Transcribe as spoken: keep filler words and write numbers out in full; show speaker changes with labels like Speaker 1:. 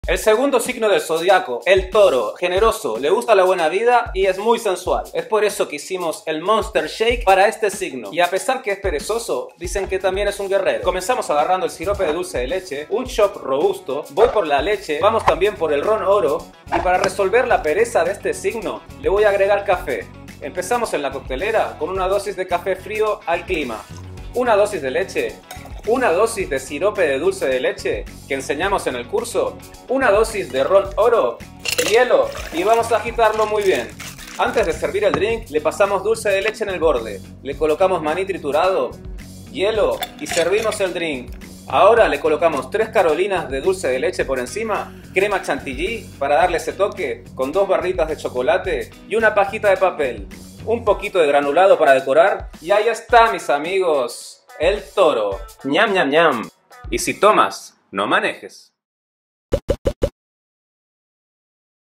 Speaker 1: El segundo signo del zodiaco, el toro, generoso, le gusta la buena vida y es muy sensual. Es por eso que hicimos el Monster Shake para este signo. Y a pesar que es perezoso, dicen que también es un guerrero. Comenzamos agarrando el sirope de dulce de leche, un chop robusto, voy por la leche, vamos también por el ron oro. Y para resolver la pereza de este signo, le voy a agregar café. Empezamos en la coctelera con una dosis de café frío al clima, una dosis de leche, una dosis de sirope de dulce de leche que enseñamos en el curso, una dosis de ron oro, hielo y vamos a agitarlo muy bien. Antes de servir el drink le pasamos dulce de leche en el borde, le colocamos maní triturado, hielo y servimos el drink. Ahora le colocamos tres carolinas de dulce de leche por encima, crema chantilly para darle ese toque con dos barritas de chocolate y una pajita de papel, un poquito de granulado para decorar y ahí está, mis amigos. El toro. Ñam, ñam, ñam. Y si tomas, no manejes.